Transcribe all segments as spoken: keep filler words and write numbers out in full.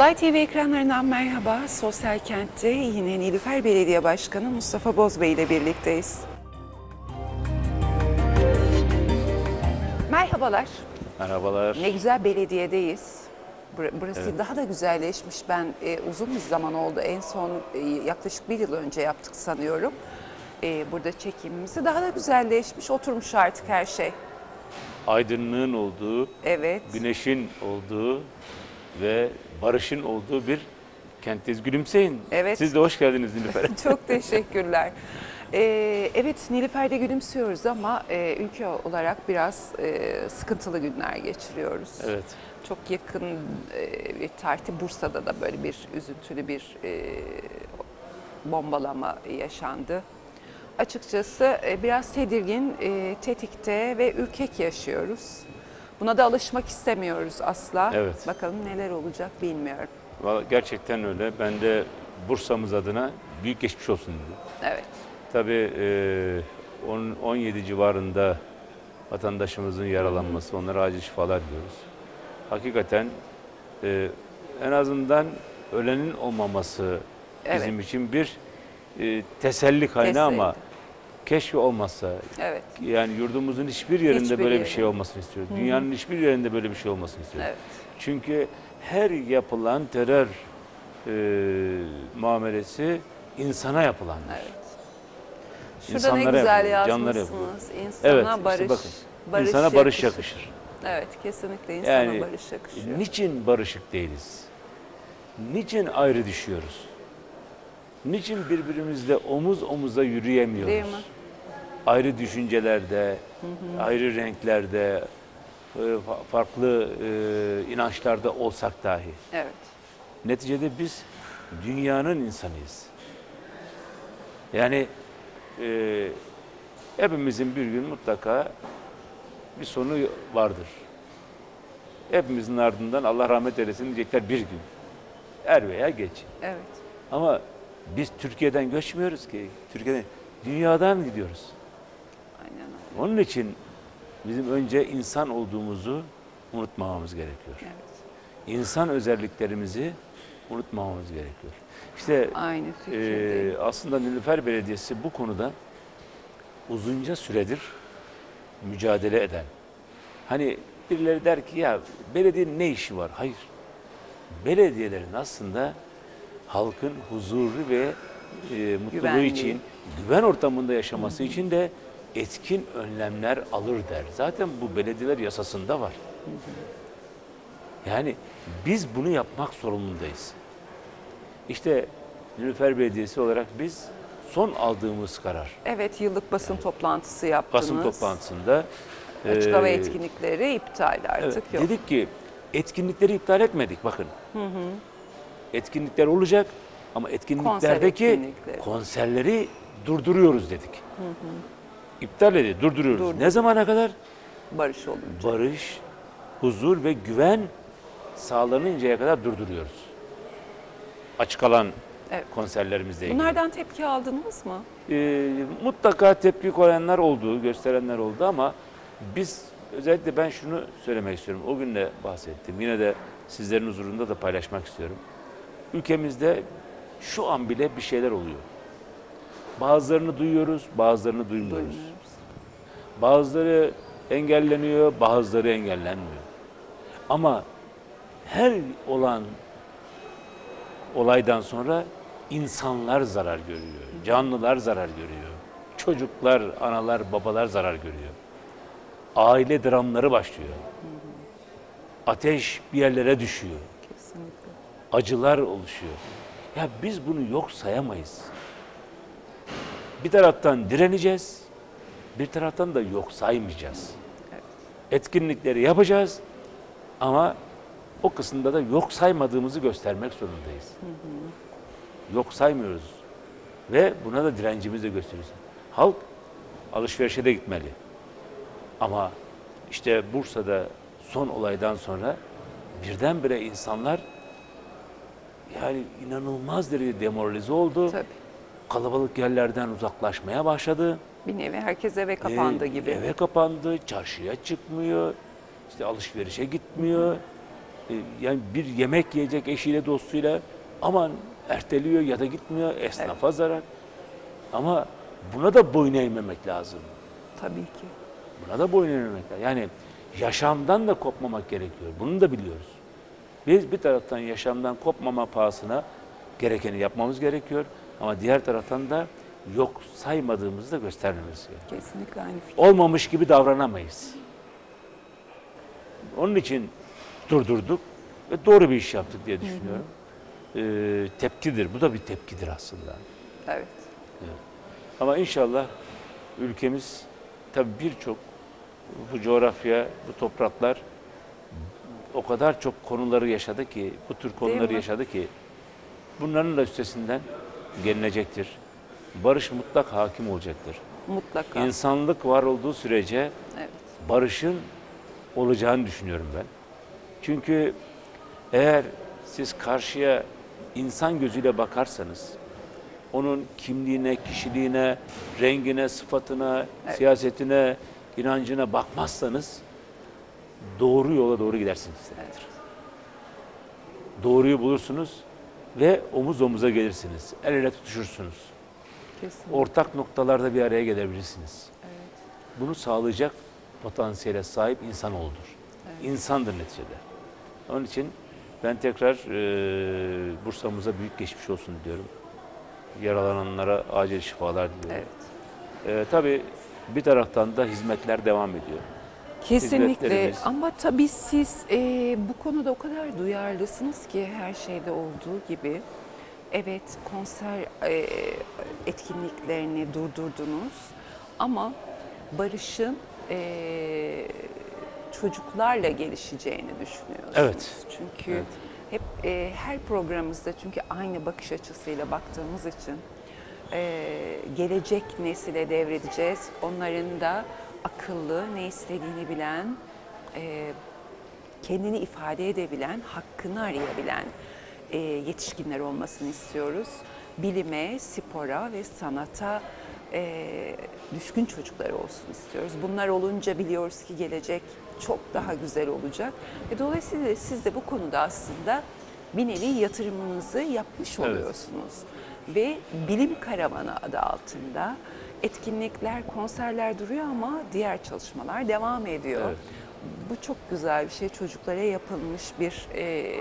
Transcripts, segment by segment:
Uzay T V ekranlarından merhaba. Sosyal Kent'te yine Nilüfer Belediye Başkanı Mustafa Bozbey ile birlikteyiz. Merhabalar. Merhabalar. Ne güzel belediyedeyiz. Burası Evet. daha da güzelleşmiş. Ben e, uzun bir zaman oldu. En son e, yaklaşık bir yıl önce yaptık sanıyorum. E, burada çekimimizi daha da güzelleşmiş. Oturmuş artık her şey. Aydınlığın olduğu, Evet. güneşin olduğu ve barışın olduğu bir kentteyiz. Gülümseyin. Evet. Siz de hoş geldiniz Nilüfer. Çok teşekkürler. Ee, evet, Nilüfer'de gülümsüyoruz ama e, ülke olarak biraz e, sıkıntılı günler geçiriyoruz. Evet. Çok yakın e, bir tarihte Bursa'da da böyle bir üzüntülü bir e, bombalama yaşandı. Açıkçası e, biraz tedirgin, e, tetikte ve ürkek yaşıyoruz. Buna da alışmak istemiyoruz asla. Evet. Bakalım neler olacak bilmiyorum. Vallahi gerçekten öyle. Ben de Bursa'mız adına büyük geçmiş olsun dedim. Evet. Tabii e, on, on yedi civarında vatandaşımızın yaralanması, onlara acil şifalar diliyoruz. Hakikaten e, en azından ölenin olmaması bizim Evet. için bir e, teselli kaynağı Teselli. ama keşke olmazsa. Evet. Yani yurdumuzun hiçbir yerinde Hiçbir böyle yerinde. bir şey olmasını istiyoruz. Dünyanın hiçbir yerinde böyle bir şey olmasını istiyoruz. Evet. Çünkü her yapılan terör e, muamelesi insana yapılandır. Evet. Şurada İnsanlara ne güzel yapılıyor, canlara yazmışsınız. İnsana Evet, işte barış, bakın. barış İnsana barış yakışır. Evet, kesinlikle insana Yani barış yakışıyor. niçin barışık değiliz? Niçin ayrı düşüyoruz? Niçin birbirimizle omuz omuza yürüyemiyoruz? Değil mi? Ayrı düşüncelerde, hı hı. ayrı renklerde, e, fa- farklı e, inançlarda olsak dahi. Evet. Neticede biz dünyanın insanıyız. Yani e, hepimizin bir gün mutlaka bir sonu vardır. Hepimizin ardından Allah rahmet eylesin diyecekler bir gün. Er veya geç. Evet. Ama biz Türkiye'den göçmüyoruz ki. Türkiye'den, dünyadan gidiyoruz. Aynen öyle. Onun için bizim önce insan olduğumuzu unutmamamız gerekiyor. Evet. İnsan özelliklerimizi unutmamamız gerekiyor. İşte Aynı fikirdeyim. e, aslında Nilüfer Belediyesi bu konuda uzunca süredir mücadele eden. Hani birileri der ki ya belediyenin ne işi var? Hayır. Belediyelerin aslında halkın huzuru ve e, mutluluğu Güvenliği. için, güven ortamında yaşaması için de etkin önlemler alır der. Zaten bu belediyeler yasasında var. Yani biz bunu yapmak sorumlundayız. İşte Nilüfer Belediyesi olarak biz son aldığımız karar, Evet, yıllık basın toplantısı yaptınız. basın toplantısında Açık hava e, etkinlikleri iptal artık evet, yok. dedik ki etkinlikleri iptal etmedik bakın. Etkinlikler olacak ama etkinliklerdeki etkinlikleri. konserleri durduruyoruz dedik. İptal edildi, durduruyoruz. Durdurduk. Ne zamana kadar? Barış olunca. Barış, huzur ve güven sağlanıncaya kadar durduruyoruz. Açık alan Evet. konserlerimizle ilgili. Bunlardan tepki aldınız mı? Ee, mutlaka tepki koyanlar oldu, gösterenler oldu ama biz özellikle ben şunu söylemek istiyorum. O gün de bahsettim. Yine de sizlerin huzurunda da paylaşmak istiyorum. Ülkemizde şu an bile bir şeyler oluyor. Bazılarını duyuyoruz, bazılarını duymuyoruz. Duymuyoruz. Bazıları engelleniyor, bazıları engellenmiyor. Ama her olan olaydan sonra insanlar zarar görüyor, canlılar zarar görüyor. Çocuklar, analar, babalar zarar görüyor. Aile dramları başlıyor. Ateş bir yerlere düşüyor. Kesinlikle. Acılar oluşuyor. Ya biz bunu yok sayamayız. Bir taraftan direneceğiz, bir taraftan da yok saymayacağız. Evet. Etkinlikleri yapacağız ama o kısımda da yok saymadığımızı göstermek zorundayız. Hı hı. Yok saymıyoruz ve buna da direncimizi de gösteriyoruz. Halk alışverişe de gitmeli. Ama işte Bursa'da son olaydan sonra birdenbire insanlar yani inanılmaz derecede demoralize oldu. Tabii. Kalabalık yerlerden uzaklaşmaya başladı. Bir nevi herkes eve kapandı Ee, gibi. Eve kapandı, çarşıya çıkmıyor, işte alışverişe gitmiyor. e, yani bir yemek yiyecek eşiyle dostuyla aman erteliyor ya da gitmiyor, esnafa zarar. Ama buna da boyun eğmemek lazım. Tabii ki. Buna da boyun eğmemek lazım. Yani yaşamdan da kopmamak gerekiyor. Bunu da biliyoruz. Biz bir taraftan yaşamdan kopmama pahasına gerekeni yapmamız gerekiyor. Ama diğer taraftan da yok saymadığımızı da göstermemiz gerekiyor. Kesinlikle aynı fikir. Olmamış gibi davranamayız. Onun için durdurduk ve doğru bir iş yaptık diye düşünüyorum. Ee, tepkidir. Bu da bir tepkidir aslında. Evet. Ama inşallah ülkemiz tabii birçok bu coğrafya, bu topraklar o kadar çok konuları yaşadı ki, bu tür konuları mi? yaşadı ki bunların da üstesinden gelinecektir. Barış mutlak hakim olacaktır. Mutlaka. İnsanlık var olduğu sürece Evet. barışın olacağını düşünüyorum ben. Çünkü eğer siz karşıya insan gözüyle bakarsanız, onun kimliğine, kişiliğine, rengine, sıfatına, Evet. siyasetine, inancına bakmazsanız doğru yola doğru gidersiniz demektir. Doğruyu bulursunuz ve omuz omuza gelirsiniz. El ele tutuşursunuz. Kesinlikle. Ortak noktalarda bir araya gelebilirsiniz. Evet. Bunu sağlayacak potansiyele sahip insanoğludur. Evet. İnsandır neticede. Onun için ben tekrar e, Bursa'mıza büyük geçmiş olsun diyorum. Yaralananlara acil şifalar diliyorum. Evet. E, tabii bir taraftan da hizmetler devam ediyor. Kesinlikle Hizmetlerimiz- ama tabii siz e, bu konuda o kadar duyarlısınız ki her şeyde olduğu gibi. Evet, konser e, etkinliklerini durdurdunuz ama barışın e, çocuklarla gelişeceğini düşünüyorsunuz. Evet. Çünkü Evet. hep e, her programımızda çünkü aynı bakış açısıyla baktığımız için e, gelecek nesile devredeceğiz. Onların da akıllı, ne istediğini bilen, e, kendini ifade edebilen, hakkını arayabilen e, yetişkinler olmasını istiyoruz. Bilime, spora ve sanata e, düşkün çocuklar olsun istiyoruz. Bunlar olunca biliyoruz ki gelecek çok daha güzel olacak. Ve dolayısıyla siz de bu konuda aslında bir nevi yatırımınızı yapmış Evet. oluyorsunuz. Ve Bilim Karavanı adı altında etkinlikler, konserler duruyor ama diğer çalışmalar devam ediyor. Evet. Bu çok güzel bir şey. Çocuklara yapılmış bir e,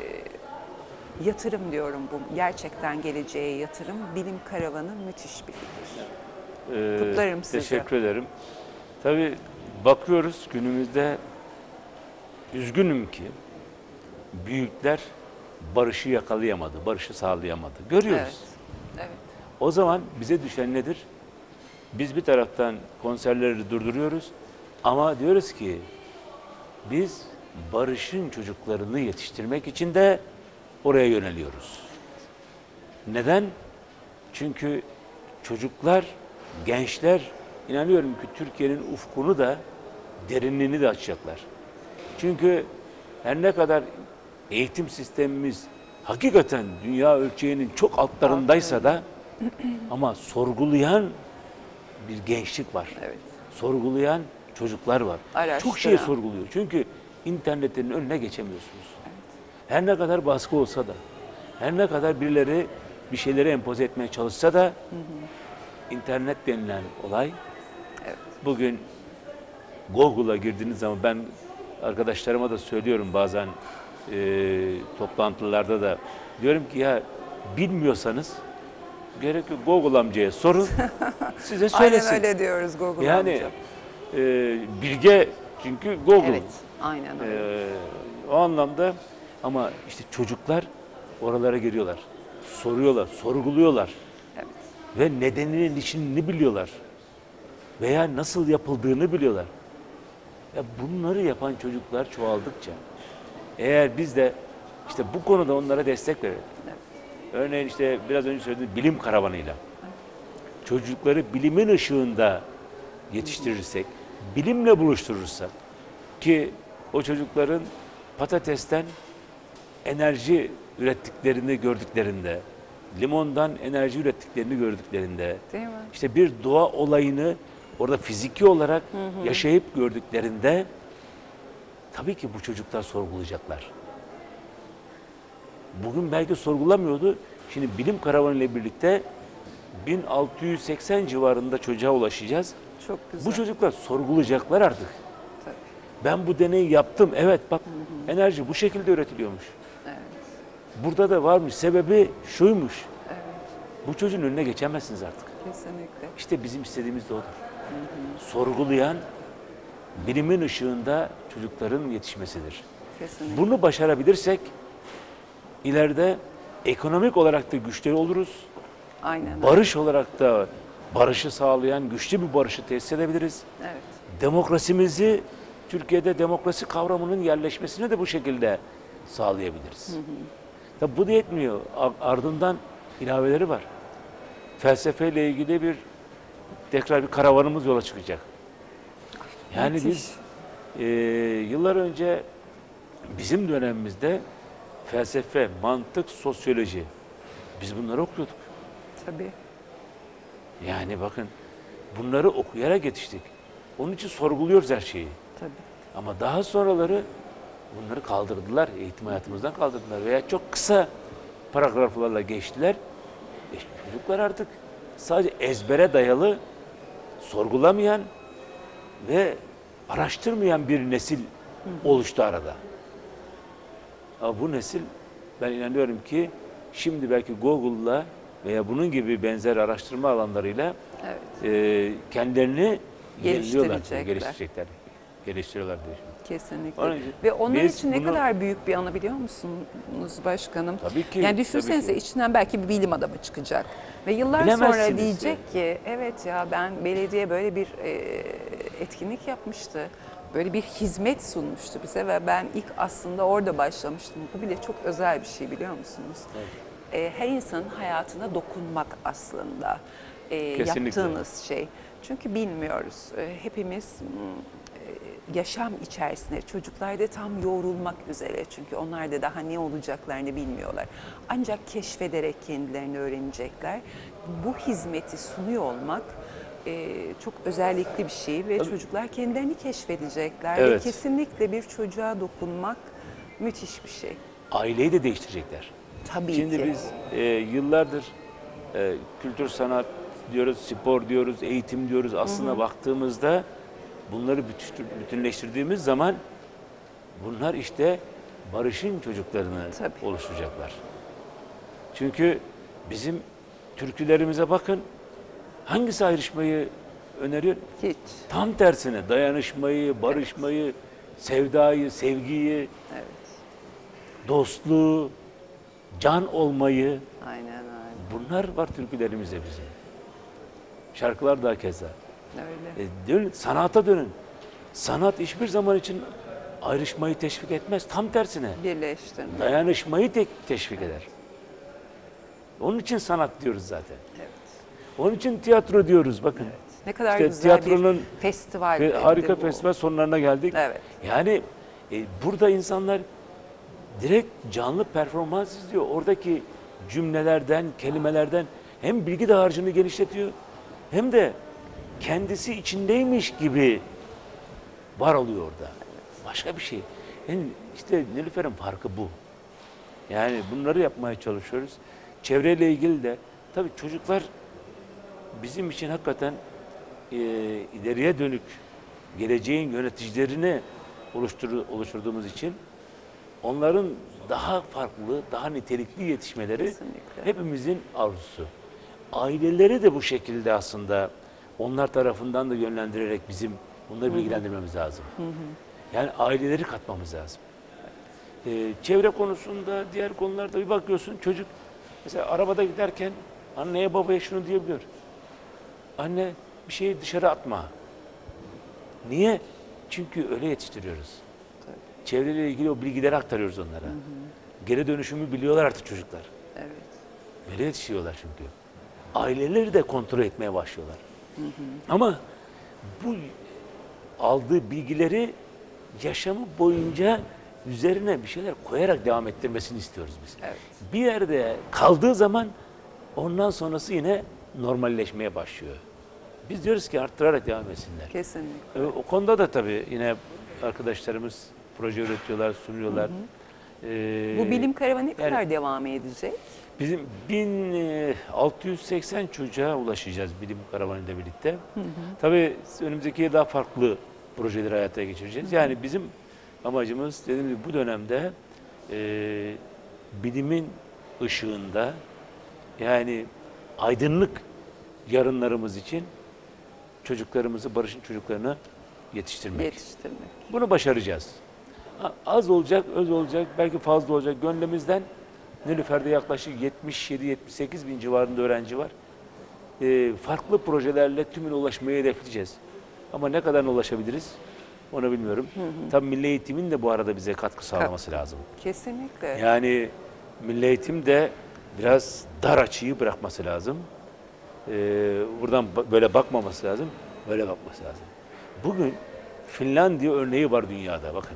yatırım diyorum bu. Gerçekten geleceğe yatırım. Bilim Karavanı müthiş bir fikir. Ee, Kutlarım sizi. Teşekkür ederim. Tabii bakıyoruz günümüzde, üzgünüm ki büyükler barışı yakalayamadı, barışı sağlayamadı. Görüyoruz. Evet. Evet. O zaman bize düşen nedir? Biz bir taraftan konserleri durduruyoruz ama diyoruz ki biz barışın çocuklarını yetiştirmek için de oraya yöneliyoruz. Neden? Çünkü çocuklar, gençler inanıyorum ki Türkiye'nin ufkunu da derinliğini de açacaklar. Çünkü her ne kadar eğitim sistemimiz hakikaten dünya ölçeğinin çok altlarındaysa da ama sorgulayan bir gençlik var. Evet. Sorgulayan çocuklar var. Çok şey Araştıran. sorguluyor. Çünkü internetin önüne geçemiyorsunuz. Her ne kadar baskı olsa da, her ne kadar birileri bir şeyleri empoze etmeye çalışsa da internet denilen olay Evet. bugün Google'a girdiğiniz zaman ben arkadaşlarıma da söylüyorum bazen e, toplantılarda da diyorum ki ya bilmiyorsanız gerek yok Google amcaya sorun size söylesin. Aynen öyle diyoruz Google Yani amca. e, bilge çünkü Google. Evet. Aynen öyle. E, o anlamda ama işte çocuklar oralara giriyorlar. Soruyorlar, sorguluyorlar. Evet. Ve nedeninin içini biliyorlar. Veya nasıl yapıldığını biliyorlar. Ya bunları yapan çocuklar çoğaldıkça eğer biz de işte bu konuda onlara destek verelim. Evet. Örneğin işte biraz önce söylediğim bilim karavanıyla çocukları bilimin ışığında yetiştirirsek, bilimle buluşturursak ki o çocukların patatesten enerji ürettiklerini gördüklerinde, limondan enerji ürettiklerini gördüklerinde, Değil mi? işte bir doğa olayını orada fiziki olarak yaşayıp gördüklerinde tabii ki bu çocuklar sorgulayacaklar. Bugün belki sorgulamıyordu. Şimdi bilim karavanı ile birlikte bin altı yüz seksen civarında çocuğa ulaşacağız. Çok güzel. Bu çocuklar sorgulayacaklar artık. Tabii. Ben bu deneyi yaptım. Evet bak, hı hı, enerji bu şekilde üretiliyormuş. Evet. Burada da varmış. Sebebi şuymuş. Evet. Bu çocuğun önüne geçemezsiniz artık. Kesinlikle. İşte bizim istediğimiz de odur. Hı hı. Sorgulayan, bilimin ışığında çocukların yetişmesidir. Kesinlikle. Bunu başarabilirsek ileride ekonomik olarak da güçlü oluruz. Aynen. Barış olarak da barışı sağlayan güçlü bir barışı tesis edebiliriz. Evet. Demokrasimizi, Türkiye'de demokrasi kavramının yerleşmesini de bu şekilde sağlayabiliriz. Hı hı. Tabi bu da yetmiyor. Ardından ilaveleri var. Felsefeyle ilgili bir tekrar bir karavanımız yola çıkacak. Yani Müthiş. biz e, yıllar önce bizim dönemimizde felsefe, mantık, sosyoloji, biz bunları okuyorduk. Tabii. Yani bakın, bunları okuyarak yetiştik. Onun için sorguluyoruz her şeyi. Tabii. Ama daha sonraları bunları kaldırdılar, eğitim hayatımızdan kaldırdılar veya çok kısa paragraflarla geçtiler. E, çocuklar artık sadece ezbere dayalı, sorgulamayan ve araştırmayan bir nesil oluştu arada. Ama bu nesil, ben inanıyorum ki şimdi belki Google'la veya bunun gibi benzer araştırma alanlarıyla Evet. e, kendilerini yeniliyorlar, Geliştirecekler. geliştirecekler, geliştiriyorlar diye düşünüyorum. Kesinlikle. Onun için Ve onlar biz için ne bunu- kadar büyük bir anı biliyor musunuz başkanım? Tabii ki, Yani düşünsenize, tabii ki. içinden belki bir bilim adamı çıkacak. Ve yıllar Bilemezsiniz sonra diyecek yani. ki evet ya, ben belediye böyle bir e, etkinlik yapmıştı. Böyle bir hizmet sunmuştu bize ve ben ilk aslında orada başlamıştım. Bu bile çok özel bir şey, biliyor musunuz? Evet. E, her insanın hayatına dokunmak aslında e, Kesinlikle. yaptığınız şey. Çünkü bilmiyoruz. E, hepimiz mm, e, yaşam içerisinde, çocuklar da tam yoğrulmak üzere. Çünkü onlar da daha ne olacaklarını bilmiyorlar. Ancak keşfederek kendilerini öğrenecekler. Bu hizmeti sunuyor olmak e, çok özellikli bir şey ve Tabii. çocuklar kendilerini keşfedecekler. Ve Evet. kesinlikle bir çocuğa dokunmak müthiş bir şey. Aileyi de değiştirecekler. Tabii Şimdi ki. biz e, yıllardır e, kültür sanat diyoruz, spor diyoruz, eğitim diyoruz. Aslında hı hı. baktığımızda bunları bütün- bütünleştirdiğimiz zaman bunlar işte barışın çocuklarını Tabii. oluşturacaklar. Çünkü bizim türkülerimize bakın, hangisi ayrışmayı öneriyor? Hiç. Tam tersine dayanışmayı, barışmayı, evet. sevdayı, sevgiyi, Evet. dostluğu, can olmayı, Aynen öyle. bunlar var türkülerimizde bizim. Şarkılar da keza. Öyle. E, dönün, sanata dönün. Sanat hiçbir zaman için ayrışmayı teşvik etmez. Tam tersine Birleştirme. dayanışmayı te- teşvik eder. Onun için sanat diyoruz zaten. Evet. Onun için tiyatro diyoruz bakın. Evet. Ne kadar İşte güzel tiyatronun bir festival. Ve harika bu. festival sonlarına geldik. Evet. Yani e, burada insanlar direkt canlı performans izliyor. Oradaki cümlelerden, kelimelerden hem bilgi dağarcığını genişletiyor hem de kendisi içindeymiş gibi var oluyor orada. Başka bir şey. Yani işte Nilüfer'in farkı bu. Yani bunları yapmaya çalışıyoruz. Çevreyle ilgili de tabii çocuklar bizim için hakikaten e, ileriye dönük geleceğin yöneticilerini oluştur, oluşturduğumuz için onların daha farklı, daha nitelikli yetişmeleri Kesinlikle. hepimizin arzusu. Aileleri de bu şekilde aslında onlar tarafından da yönlendirerek bizim bunları bilgilendirmemiz lazım. Hı hı. Yani aileleri katmamız lazım. Ee, çevre konusunda, diğer konularda bir bakıyorsun çocuk mesela arabada giderken anneye babaya şunu diyebiliyor. Anne bir şeyi dışarı atma. Niye? Çünkü öyle yetiştiriyoruz. Tabii. Çevreyle ilgili o bilgileri aktarıyoruz onlara. Hı hı. Geri dönüşümü biliyorlar artık çocuklar. Evet. Böyle yetişiyorlar çünkü. Aileleri de kontrol etmeye başlıyorlar. Hı hı. Ama bu aldığı bilgileri yaşamı boyunca üzerine bir şeyler koyarak devam ettirmesini istiyoruz biz. Evet. Bir yerde kaldığı zaman ondan sonrası yine normalleşmeye başlıyor. Biz diyoruz ki arttırarak devam etsinler. Kesinlikle. E, o konuda da tabii yine arkadaşlarımız proje üretiyorlar, sunuyorlar. Hı Ee, Bu bilim karavanı ne yani- kadar devam edecek? Bizim bin altı yüz seksen çocuğa ulaşacağız bilim karavanıyla birlikte. Hı hı. Tabii önümüzdeki yıl daha farklı projeleri hayata geçireceğiz. Hı hı. Yani bizim amacımız dediğim gibi bu dönemde e, bilimin ışığında, yani aydınlık yarınlarımız için çocuklarımızı, Barış'ın çocuklarını yetiştirmek. Yetiştirmek. Bunu başaracağız. A- Az olacak, öz olacak, belki fazla olacak. Gönlümüzden Nilüfer'de yaklaşık yetmiş yedi yetmiş sekiz bin civarında öğrenci var. Ee, farklı projelerle tümüne ulaşmayı hedefleyeceğiz. Ama ne kadarına ulaşabiliriz onu bilmiyorum. Hı hı. Tabii Milli Eğitim'in de bu arada bize katkı sağlaması lazım. Kesinlikle. Yani Milli Eğitim de biraz dar açıyı bırakması lazım. Ee, buradan ba- böyle bakmaması lazım, böyle bakması lazım. Bugün Finlandiya örneği var dünyada, bakın.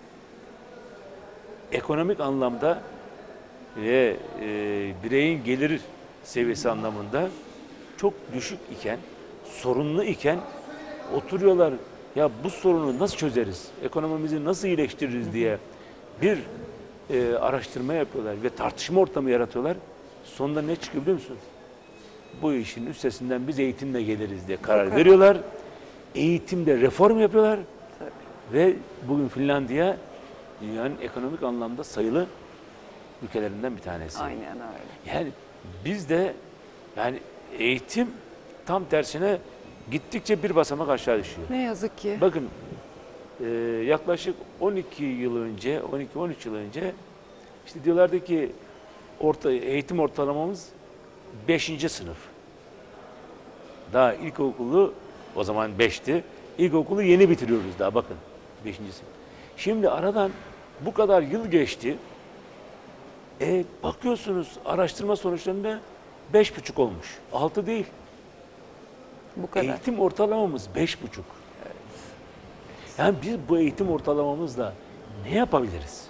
Ekonomik anlamda ve e, bireyin gelir seviyesi anlamında çok düşük iken, sorunlu iken oturuyorlar. Ya bu sorunu nasıl çözeriz, ekonomimizi nasıl iyileştiririz diye bir e, araştırma yapıyorlar ve tartışma ortamı yaratıyorlar. Sonunda ne çıkıyor biliyor musunuz? Bu işin üstesinden biz eğitimle geliriz diye karar veriyorlar. Eğitimde reform yapıyorlar. Tabii. Ve bugün Finlandiya dünyanın ekonomik anlamda sayılı ülkelerinden bir tanesi. Aynen öyle. Yani biz de yani eğitim tam tersine gittikçe bir basamak aşağı düşüyor. Ne yazık ki. Bakın e, yaklaşık on iki yıl önce, on iki on üç yıl önce işte diyorlardı ki orta, eğitim ortalamamız beşinci sınıf. Daha ilkokulu o zaman beşti. İlkokulu yeni bitiriyoruz daha, bakın. beşinci sınıf. Şimdi aradan bu kadar yıl geçti. E, bakıyorsunuz araştırma sonuçlarında beş buçuk olmuş. Altı değil. Bu kadar. Eğitim ortalamamız beş buçuk. Yani biz bu eğitim ortalamamızla ne yapabiliriz?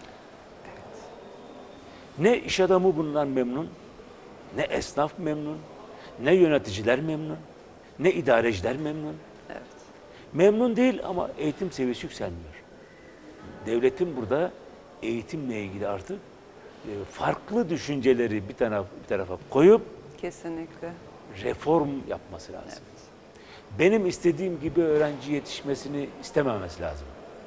Ne iş adamı bundan memnun, ne esnaf memnun, ne yöneticiler memnun, ne idareciler memnun. Evet. Memnun değil ama eğitim seviyesi yükselmiyor. Devletin burada eğitimle ilgili artık e, farklı düşünceleri bir tarafa, bir tarafa koyup Kesinlikle. reform yapması lazım. Benim istediğim gibi öğrenci yetişmesini istememesi lazım.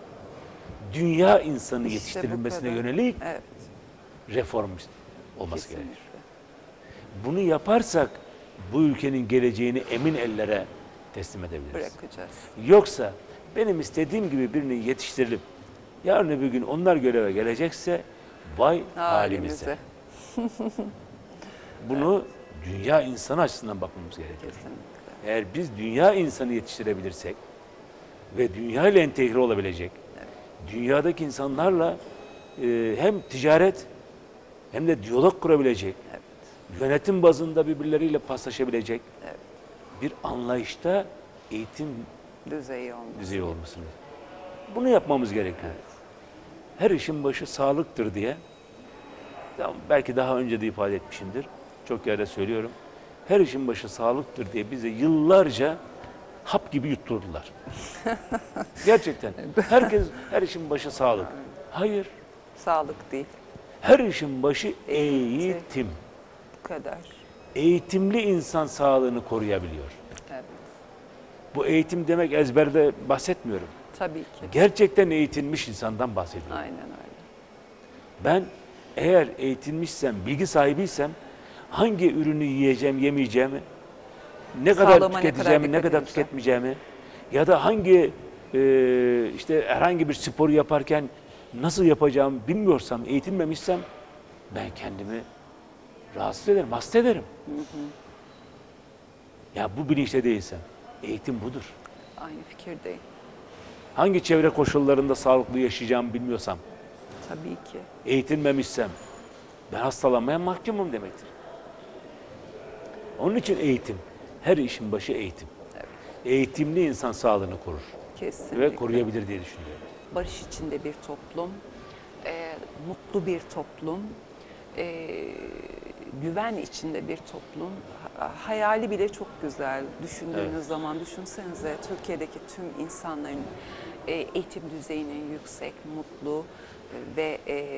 Dünya insanı İşte bu yetiştirilmesine kadar. yönelik Evet. reform olması Kesinlikle. gerekir. Bunu yaparsak bu ülkenin geleceğini emin ellere teslim edebiliriz. Bırakacağız. Yoksa benim istediğim gibi birini yetiştirilip yarın öbür gün onlar göreve gelecekse vay halimize. Halimize. Bunu dünya insanı açısından bakmamız gerekir. Kesinlikle. Eğer biz dünya insanı yetiştirebilirsek ve dünya ile entegre olabilecek, dünyadaki insanlarla e, hem ticaret hem de diyalog kurabilecek, Evet. yönetim bazında birbirleriyle paslaşabilecek Evet. bir anlayışta eğitim Düzeyi olması. düzeyi olmasını. Bunu yapmamız gerekiyor. Her işin başı sağlıktır diye, ya belki daha önce de ifade etmişimdir, çok yerde söylüyorum. Her işin başı sağlıktır diye bize yıllarca hap gibi yutturdular. Gerçekten. Herkes, her işin başı sağlık. Hayır. Sağlık değil. Her işin başı Eğitim. eğitim. Bu kadar. Eğitimli insan sağlığını koruyabiliyor. Evet. Bu eğitim demek ezberde bahsetmiyorum. Tabii ki. Gerçekten eğitilmiş insandan bahsediyorum. Aynen öyle. Ben eğer eğitilmişsem, bilgi sahibiysem hangi ürünü yiyeceğim, yemeyeceğimi, ne kadar Sağlığıma ne kadar tüketeceğimi, ne dikkat kadar edeceğim. tüketmeyeceğimi ya da hangi e, işte herhangi bir sporu yaparken nasıl yapacağımı bilmiyorsam, eğitilmemişsem ben kendimi rahatsız ederim, hasta ederim. Hı hı. Ya bu bilinçte değilsem, eğitim budur. Aynı fikirdeyim. Hangi çevre koşullarında sağlıklı yaşayacağımı bilmiyorsam, Tabii ki. eğitilmemişsem ben hastalanmaya mahkumum demektir. Onun için eğitim, her işin başı eğitim. Evet. Eğitimli insan sağlığını korur Kesinlikle. ve koruyabilir diye düşünüyorum. Barış içinde bir toplum, e, mutlu bir toplum, e, güven içinde bir toplum. Ha- Hayali bile çok güzel. Düşündüğünüz Evet. zaman düşünsenize Türkiye'deki tüm insanların e, eğitim düzeyinin yüksek, mutlu, ve e,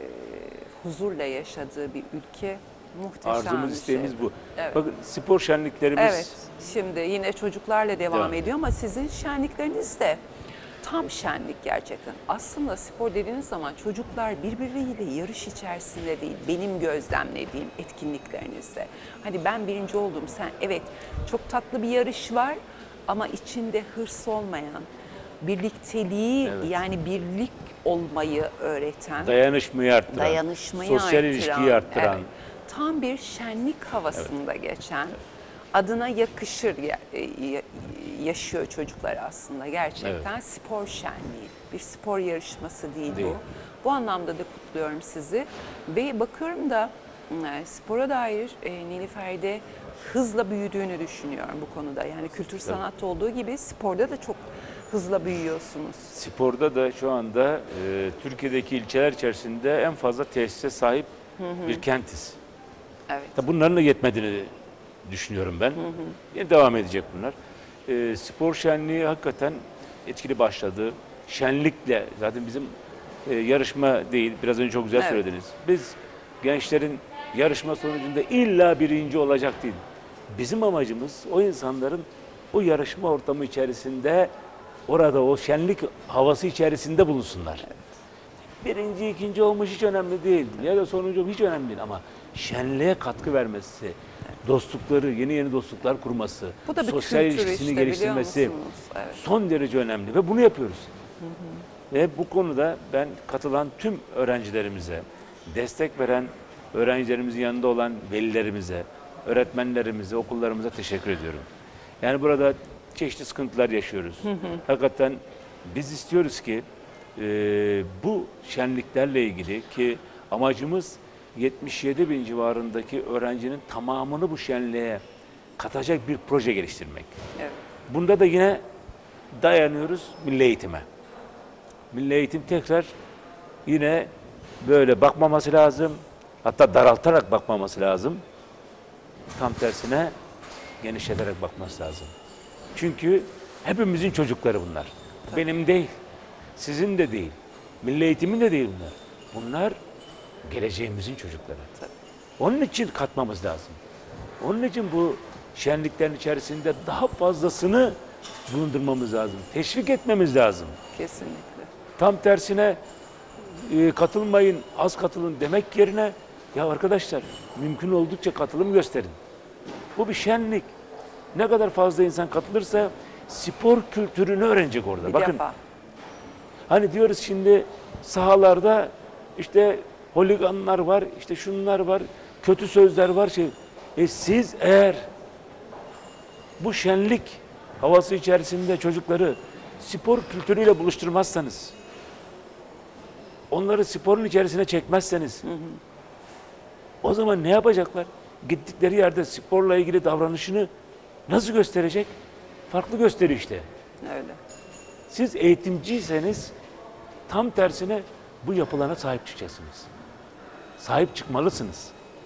huzurla yaşadığı bir ülke muhteşem Arzumuz, bir isteğimiz şey. bu. Evet. Bakın spor şenliklerimiz Evet, şimdi yine çocuklarla devam, Devam ediyor ama sizin şenlikleriniz de tam şenlik gerçekten. Aslında spor dediğiniz zaman çocuklar birbirleriyle yarış içerisinde değil, benim gözlemlediğim etkinliklerinizde. Hani ben birinci oldum, sen evet çok tatlı bir yarış var ama içinde hırs olmayan, birlikteliği Evet. yani birlik olmayı öğreten, dayanışmayı arttıran, dayanışmayı sosyal arttıran, ilişkiyi arttıran, evet, tam bir şenlik havasında geçen, adına yakışır ya- ya- yaşıyor çocuklar aslında gerçekten. Spor şenliği, bir spor yarışması değil, Değil. bu. Bu anlamda da kutluyorum sizi ve bakıyorum da e, spora dair e, Nilüfer'de hızla büyüdüğünü düşünüyorum bu konuda. Yani kültür sanatta olduğu gibi sporda da çok hızla büyüyorsunuz. sporda da şu anda e, Türkiye'deki ilçeler içerisinde en fazla tesise sahip bir kentiz. Evet. Tabii bunların da yetmediğini düşünüyorum ben. Yine devam edecek bunlar. E, spor şenliği hakikaten etkili başladı. Şenlikle zaten bizim e, yarışma değil, biraz önce çok güzel Evet. söylediniz. Biz gençlerin yarışma sonucunda illa birinci olacak değil. Bizim amacımız o insanların o yarışma ortamı içerisinde, orada o şenlik havası içerisinde bulunsunlar. Birinci, ikinci olmuş hiç önemli değil. Ya da sonuncu hiç önemli değil ama şenliğe katkı vermesi, dostlukları, yeni yeni dostluklar kurması, Bu da bir sosyal kültür ilişkisini işte, biliyor geliştirmesi musunuz? Evet. son derece önemli ve bunu yapıyoruz. Ve bu konuda ben katılan tüm öğrencilerimize, destek veren öğrencilerimizin yanında olan velilerimize, öğretmenlerimize, okullarımıza teşekkür ediyorum. Yani burada çeşitli sıkıntılar yaşıyoruz. Hakikaten biz istiyoruz ki e, bu şenliklerle ilgili, ki amacımız yetmiş yedi bin civarındaki öğrencinin tamamını bu şenliğe katacak bir proje geliştirmek. Evet. Bunda da yine dayanıyoruz milli eğitime. Milli eğitim tekrar yine böyle bakmaması lazım. Hatta daraltarak bakmaması lazım. Tam tersine genişleterek bakması lazım. Çünkü hepimizin çocukları bunlar. Benim değil, sizin de değil, milli eğitimin de değil bunlar. Bunlar geleceğimizin çocukları. Onun için katmamız lazım. Onun için bu şenliklerin içerisinde daha fazlasını bulundurmamız lazım. Teşvik etmemiz lazım. Kesinlikle. Tam tersine e, katılmayın, az katılın demek yerine ya arkadaşlar mümkün oldukça katılım gösterin. Bu bir şenlik. Ne kadar fazla insan katılırsa spor kültürünü öğrenecek orada. Bir Bakın defa. hani diyoruz şimdi sahalarda işte holiganlar var, işte şunlar var, kötü sözler var şey. E siz eğer bu şenlik havası içerisinde çocukları spor kültürüyle buluşturmazsanız, onları sporun içerisine çekmezseniz, hı hı, o zaman ne yapacaklar? Gittikleri yerde sporla ilgili davranışını nasıl gösterecek? Farklı gösteriyor işte. Öyle. Siz eğitimciyseniz tam tersine bu yapılarına sahip çıkacaksınız. Sahip çıkmalısınız.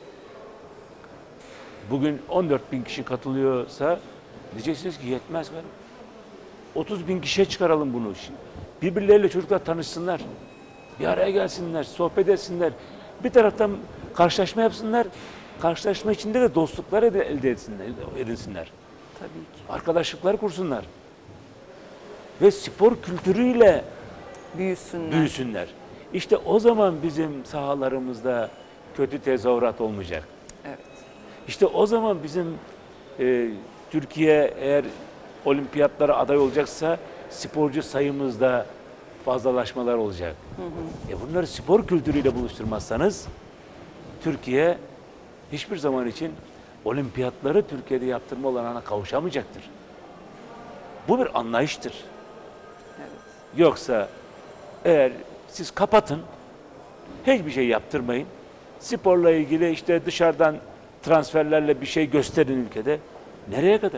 Bugün on dört bin kişi katılıyorsa diyeceksiniz ki yetmez galiba. otuz bin kişiye çıkaralım bunu. Birbirleriyle çocuklar tanışsınlar. Bir araya gelsinler, sohbet etsinler. Bir taraftan karşılaşma yapsınlar. Karşılaşma içinde de dostluklar elde etsinler, edinsinler. Tabii ki. Arkadaşlıklar kursunlar. Ve spor kültürüyle Büyüsünler. büyüsünler. İşte o zaman bizim sahalarımızda kötü tezahürat olmayacak. Evet. İşte o zaman bizim e, Türkiye eğer olimpiyatlara aday olacaksa sporcu sayımızda fazlalaşmalar olacak. Hı hı. E bunları spor kültürüyle buluşturmazsanız Türkiye hiçbir zaman için olimpiyatları Türkiye'de yaptırma olanağına kavuşamayacaktır. Bu bir anlayıştır. Evet. Yoksa eğer siz kapatın, hiçbir şey yaptırmayın, sporla ilgili işte dışarıdan transferlerle bir şey gösterin ülkede, nereye kadar?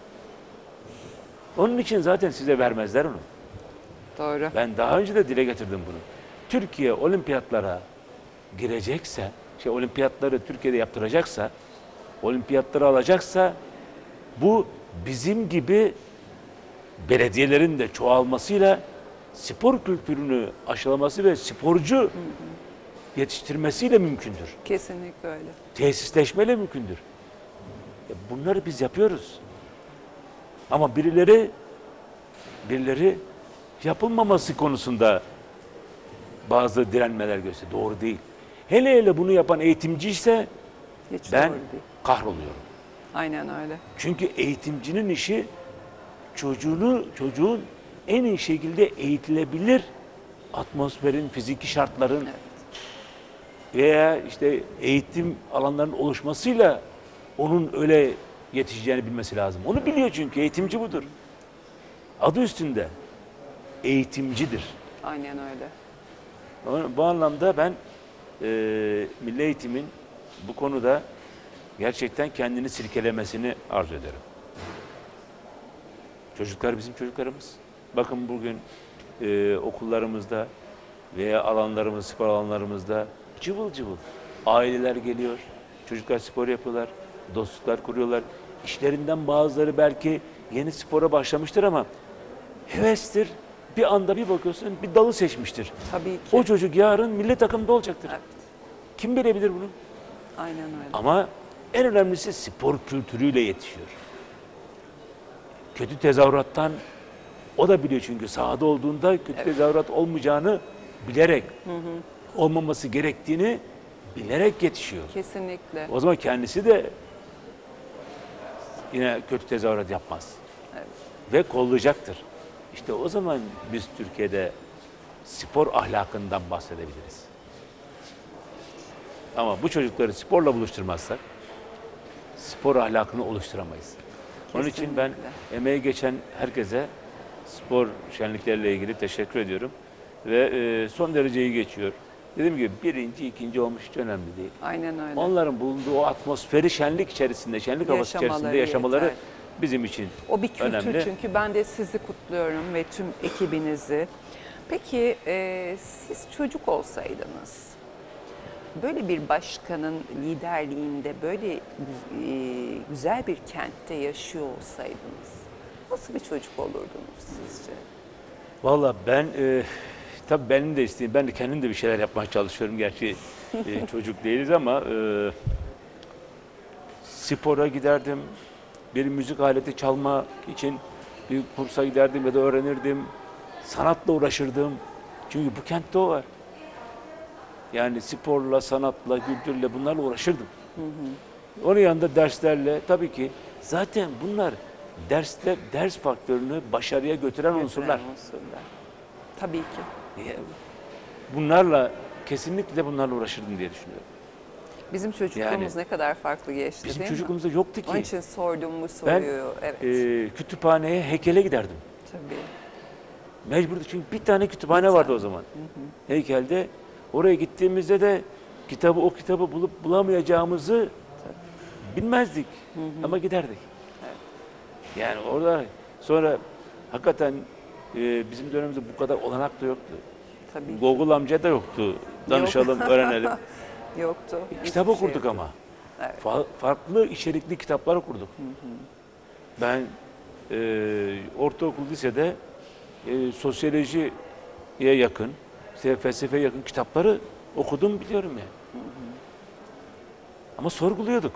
Onun için zaten size vermezler onu. Doğru. Ben daha önce de dile getirdim bunu. Türkiye olimpiyatlara girecekse, şey olimpiyatları Türkiye'de yaptıracaksa, olimpiyatları alacaksa bu bizim gibi belediyelerin de çoğalmasıyla spor kültürünü aşılaması ve sporcu yetiştirmesiyle mümkündür. Kesinlikle öyle. Tesisleşmeyle mümkündür. Ya bunları biz yapıyoruz. Ama birileri birileri yapılmaması konusunda bazı direnmeler gösteriyor. Doğru değil. Hele hele bunu yapan eğitimci ise Hiç ben doğru değil. kahroluyorum. Aynen öyle. Çünkü eğitimcinin işi çocuğunu, çocuğun en iyi şekilde eğitilebilir atmosferin, fiziki şartların Evet. veya işte eğitim alanlarının oluşmasıyla onun öyle yetişeceğini bilmesi lazım. Onu biliyor çünkü eğitimci budur. Adı üstünde eğitimcidir. Aynen öyle. Bu anlamda ben e, milli eğitimin bu konuda gerçekten kendini silkelemesini arzu ederim. Çocuklar bizim çocuklarımız. Bakın bugün e, okullarımızda veya alanlarımız, spor alanlarımızda cıvıl cıvıl aileler geliyor, çocuklar spor yapıyorlar, dostluklar kuruyorlar. İşlerinden bazıları belki yeni spora başlamıştır ama hevestir. Bir anda bir bakıyorsun bir dalı seçmiştir. Tabii ki. O çocuk yarın milli takımda olacaktır. Evet. Kim bilebilir bunu? Aynen öyle. Ama en önemlisi spor kültürüyle yetişiyor. Kötü tezahürattan o da biliyor çünkü sahada olduğunda kötü Evet. tezahürat olmayacağını bilerek, hı hı. olmaması gerektiğini bilerek yetişiyor. Kesinlikle. O zaman kendisi de yine kötü tezahürat yapmaz. Evet. Ve kollayacaktır. İşte o zaman biz Türkiye'de spor ahlakından bahsedebiliriz. Ama bu çocukları sporla buluşturmazsak spor ahlakını oluşturamayız. Onun için ben emeği geçen herkese spor şenlikleriyle ilgili teşekkür ediyorum. Ve e, son derece iyi geçiyor. Dediğim gibi birinci, ikinci olmuş hiç önemli değil. Aynen öyle. Onların bulunduğu o atmosferi şenlik içerisinde, şenlik havası Yaşamaları içerisinde yaşamaları yeter. bizim için O bir kültür önemli. çünkü ben de sizi kutluyorum ve tüm ekibinizi. Peki e, siz çocuk olsaydınız, böyle bir başkanın liderliğinde böyle e, güzel bir kentte yaşıyor olsaydınız, nasıl bir çocuk olurdunuz sizce? Valla ben, e, tabii benim de isteğim, ben de kendim de bir şeyler yapmaya çalışıyorum. Gerçi e, çocuk değiliz ama e, spora giderdim. Bir müzik aleti çalma için bir kursa giderdim ya da öğrenirdim. Sanatla uğraşırdım. Çünkü bu kentte o var. Yani sporla, sanatla, kültürle bunlarla uğraşırdım. Hı hı. Onun yanında derslerle tabii ki zaten bunlar dersler, ders faktörünü başarıya götüren unsurlar. unsurlar. Tabii ki. Bunlarla kesinlikle bunlarla uğraşırdım diye düşünüyorum. Bizim çocukluğumuz ne kadar farklı geçti Bizim değil mi? çocukluğumuzda yoktu ki. Onun için sordum bu Ben soruyu. Evet. e, kütüphaneye, heykele giderdim. Tabii. Mecburdu çünkü bir tane kütüphane Bir vardı tane. o zaman. Hı hı. Heykelde. Oraya gittiğimizde de kitabı o kitabı bulup bulamayacağımızı Tabii. bilmezdik. Hı hı. Ama giderdik. Evet. Yani orada sonra hakikaten e, bizim dönemimizde bu kadar olanak da yoktu. Tabii. Google amca da yoktu. Danışalım, Yok. öğrenelim. Yoktu. Kitap Hiçbir şey okurduk yoktu. ama. Evet. Fa- farklı içerikli kitaplar okurduk. Hı hı. Ben e, ortaokul, lisede e, sosyolojiye yakın, işte felsefeye yakın kitapları okudum biliyorum ya. Hı hı. Ama sorguluyorduk.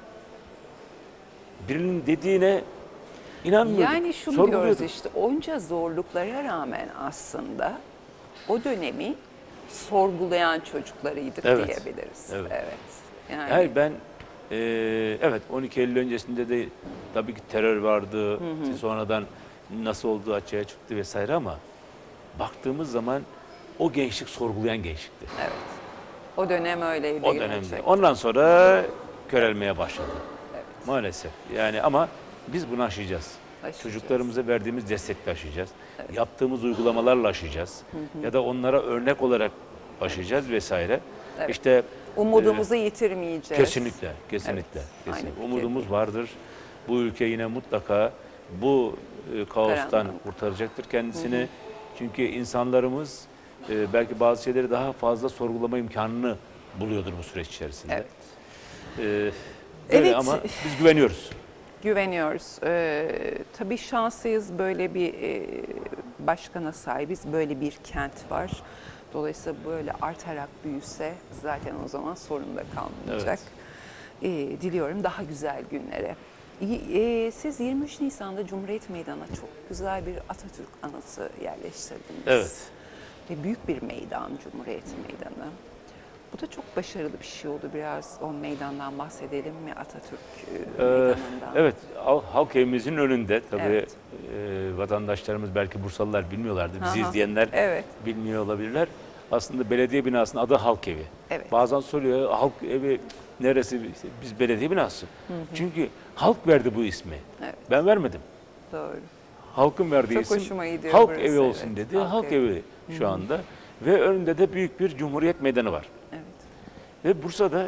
Birinin dediğine inanmıyorduk. Yani şunu diyoruz işte, onca zorluklara rağmen aslında o dönemi sorgulayan çocuklarıydık Evet. diyebiliriz. Evet. Evet. Yani, Hayır ben e, evet on iki Eylül öncesinde de tabii ki terör vardı. Hı hı. Sonradan nasıl olduğu açığa çıktı vesaire ama baktığımız zaman o gençlik sorgulayan gençlikti. Evet. O dönem öyleydi. O dönemde. Ondan sonra körelmeye başladı. Evet. Maalesef. Yani ama biz bunu aşacağız. Aşacağız. Çocuklarımıza verdiğimiz destekle aşacağız. Evet. Yaptığımız uygulamalarla aşacağız. Hı hı. Ya da onlara örnek olarak aşacağız vesaire. Evet. İşte umudumuzu e, yitirmeyeceğiz. Kesinlikle, kesinlikle. Evet. kesinlikle. Aynı Umudumuz fikir. vardır. Bu ülke yine mutlaka bu e, kaostan Karanlık. kurtaracaktır kendisini. Hı hı. Çünkü insanlarımız e, belki bazı şeyleri daha fazla sorgulama imkanını buluyordur bu süreç içerisinde. Evet. E, böyle Evet. ama biz güveniyoruz. Güveniyoruz. Ee, tabii şanslıyız, böyle bir e, başkana sahibiz. Böyle bir kent var. Dolayısıyla böyle artarak büyüse zaten o zaman sorun da kalmayacak. Evet. Ee, diliyorum daha güzel günlere. Ee, siz yirmi üç Nisan'da Cumhuriyet Meydanı'na çok güzel bir Atatürk anıtı yerleştirdiniz. Evet. Ve büyük bir meydan, Cumhuriyet Meydanı. Bu da çok başarılı bir şey oldu. Biraz o meydandan bahsedelim mi, Atatürk e, Ee, Meydanı'ndan? evet, Hal- halk evimizin önünde. Tabii Evet. e, vatandaşlarımız belki Bursalılar bilmiyorlardı. Bizi Aha, izleyenler evet. bilmiyor olabilirler. Aslında belediye binasının adı halk evi. Evet. Bazen soruyor halk evi neresi? İşte biz belediye binası. Hı hı. Çünkü halk verdi bu ismi. Evet. Ben vermedim. Doğru. Halkın verdiği Çok isim hoşuma gidiyor halk burası, evi olsun evet. dedi. Halk Halk, evi. evi, şu anda. Ve önünde de büyük bir Cumhuriyet Meydanı var. Evet. Ve Bursa'da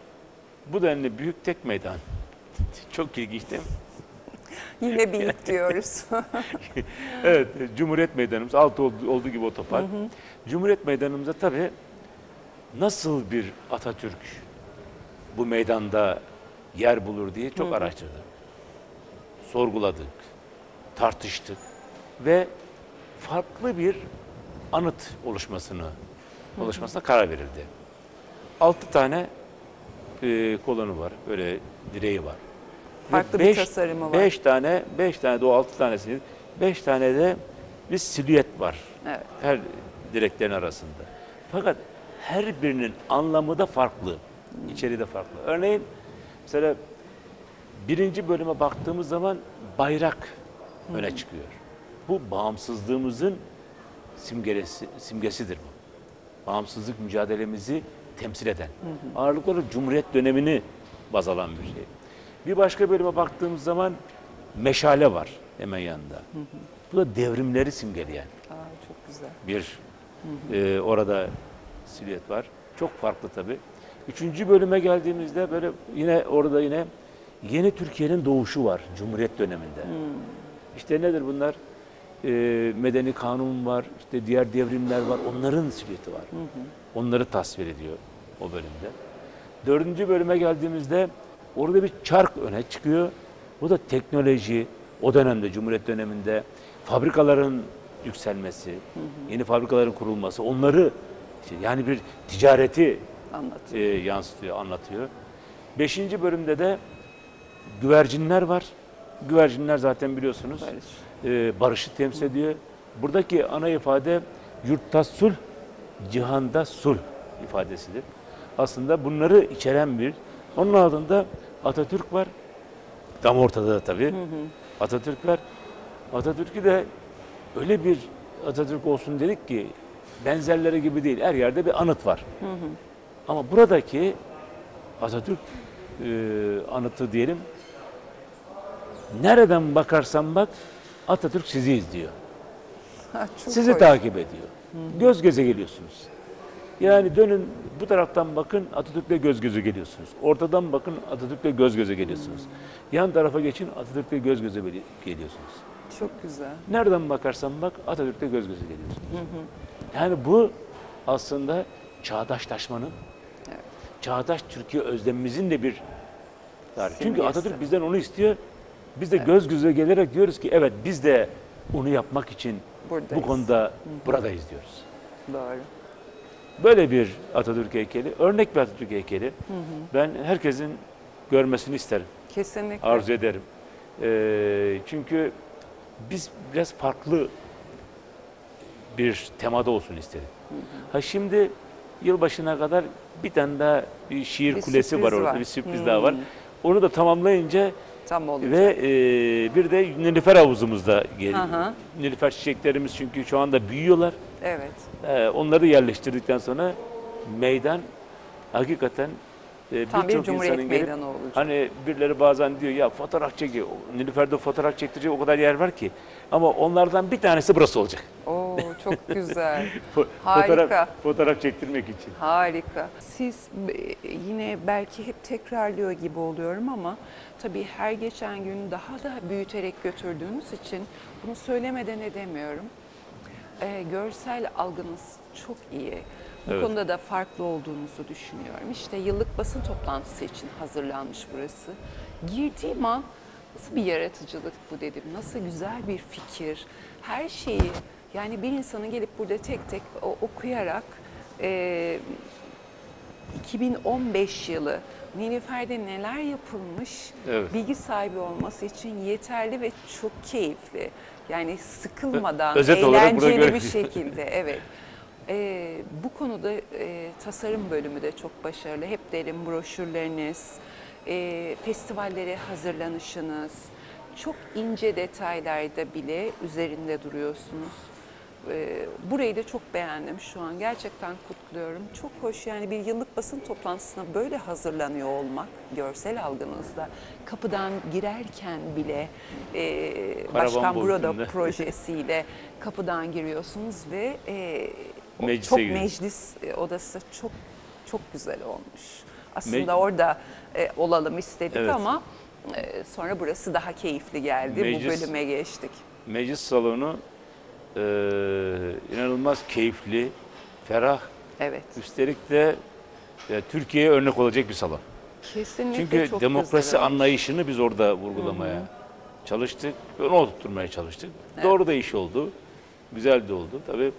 bu denli büyük tek meydan. Çok ilginç değil mi? Yine büyük diyoruz. Evet, Cumhuriyet Meydanımız altı olduğu, olduğu gibi otopark. Hı hı. Cumhuriyet Meydanımızda tabii nasıl bir Atatürk bu meydanda yer bulur diye çok hı hı. araştırdık. Sorguladık, tartıştık ve farklı bir anıt oluşmasını hı hı. oluşmasına karar verildi. Altı tane e, kolonu var, böyle direği var. Farklı beş, bir tasarımı var. Beş tane, beş tane de o altı tanesi, beş tane de bir silüet var. Evet. Her direklerin arasında. Fakat her birinin anlamı da farklı. Hmm. İçeriği de farklı. Örneğin mesela birinci bölüme baktığımız zaman bayrak hmm. öne çıkıyor. Bu bağımsızlığımızın simgesi, simgesidir bu. Bağımsızlık mücadelemizi temsil eden. Hmm. Ağırlıklı olarak Cumhuriyet dönemini baz alan bir şey. Bir başka bölüme baktığımız zaman meşale var hemen yanında. Hı hı. Bu da devrimleri simgeleyen. Aa, çok güzel. Bir hı hı. E, orada silüet var. Çok farklı tabii. Üçüncü bölüme geldiğimizde böyle yine orada yine yeni Türkiye'nin doğuşu var Cumhuriyet döneminde. Hı. İşte nedir bunlar? E, medeni kanun var, işte diğer devrimler var. Onların silüeti var. Hı hı. Onları tasvir ediyor o bölümde. Dördüncü bölüme geldiğimizde orada bir çark öne çıkıyor. Bu da teknoloji, o dönemde, Cumhuriyet döneminde fabrikaların yükselmesi, hı hı. yeni fabrikaların kurulması, onları işte yani bir ticareti anlatıyor. E, yansıtıyor, anlatıyor. Beşinci bölümde de güvercinler var. Güvercinler zaten biliyorsunuz Barış. e, barışı temsil ediyor. Buradaki ana ifade yurtta sulh, cihanda sulh ifadesidir. Aslında bunları içeren bir, onun ardında Atatürk var. Tam ortada da tabii. Hı hı. Atatürk var. Atatürk'ü de öyle bir Atatürk olsun dedik ki benzerleri gibi değil. Her yerde bir anıt var. Hı hı. Ama buradaki Atatürk e, anıtı diyelim. Nereden bakarsan bak Atatürk sizi izliyor. Ha, sizi hoş. takip ediyor. Hı hı. Göz göze geliyorsunuz. Yani dönün bu taraftan bakın Atatürk'le göz göze geliyorsunuz. Ortadan bakın Atatürk'le göz göze geliyorsunuz. Hmm. Yan tarafa geçin Atatürk'le göz göze geliyorsunuz. Çok güzel. Nereden bakarsan bak Atatürk'le göz göze geliyorsunuz. Hı hı. Yani bu aslında çağdaşlaşmanın, evet. çağdaş Türkiye özlemimizin de bir tarifi. Çünkü Atatürk bizden onu istiyor. Biz de evet. göz göze gelerek diyoruz ki evet biz de onu yapmak için buradayız. Bu konuda hı hı. buradayız diyoruz. Doğru. Böyle bir Atatürk heykeli, örnek bir Atatürk heykeli. Hı hı. Ben herkesin görmesini isterim. Kesinlikle. Arzu ederim. Ee, çünkü biz biraz farklı bir temada olsun isterim. Hı hı. Ha şimdi yılbaşına kadar bir tane daha bir şiir bir kulesi var orada, var. bir sürpriz hı. daha var. Onu da tamamlayınca Tam ve e, bir de Nilüfer havuzumuzda geliyor. Nilüfer çiçeklerimiz çünkü şu anda büyüyorlar. Evet. Ee, onları yerleştirdikten sonra meydan hakikaten e, birçok insanın gelip hani birileri bazen diyor ya fotoğraf çekiyor. Nilüfer'de fotoğraf çektirecek o kadar yer var ki. Ama onlardan bir tanesi burası olacak. Oo çok güzel. Harika. Fotoğraf, fotoğraf çektirmek için. Harika. Siz yine belki hep tekrarlıyor gibi oluyorum ama tabii her geçen gün daha da büyüterek götürdüğünüz için bunu söylemeden edemiyorum. Ee, görsel algınız çok iyi. Bu evet. konuda da farklı olduğunuzu düşünüyorum. İşte yıllık basın toplantısı için hazırlanmış burası. Girdiğim an nasıl bir yaratıcılık bu dedim. Nasıl güzel bir fikir. Her şeyi Yani bir insanın gelip burada tek tek o- okuyarak e, iki bin on beş yılı Nilüfer'de neler yapılmış Evet. bilgi sahibi olması için yeterli ve çok keyifli. Yani sıkılmadan, Ö- özet olarak burada eğlenceli bir göre- şekilde. Evet. Ee, bu konuda e, tasarım bölümü de çok başarılı. Hep derim broşürleriniz, e, festivallere hazırlanışınız, çok ince detaylarda bile üzerinde duruyorsunuz. Ee, burayı da çok beğendim şu an. Gerçekten kutluyorum. Çok hoş, yani bir yıllık basın toplantısına böyle hazırlanıyor olmak görsel algınızda. Kapıdan girerken bile e, Karavan Başkan Burada boyutunda. projesiyle kapıdan giriyorsunuz ve e, o Meclise çok giriyorsunuz. meclis odası çok çok güzel olmuş. Aslında Me- orada e, olalım istedik Evet. ama e, sonra burası daha keyifli geldi. Meclis- Bu bölüme geçtik. Meclis salonu e, inanılmaz keyifli, ferah. Evet. Üstelik de e, Türkiye'ye örnek olacak bir salon. Kesinlikle Çünkü çok demokrasi güzel olmuş. anlayışını biz orada vurgulamaya çalıştık. Ve onu oturtmaya çalıştık. Evet. Doğru da iş oldu. Güzel de oldu. Tabii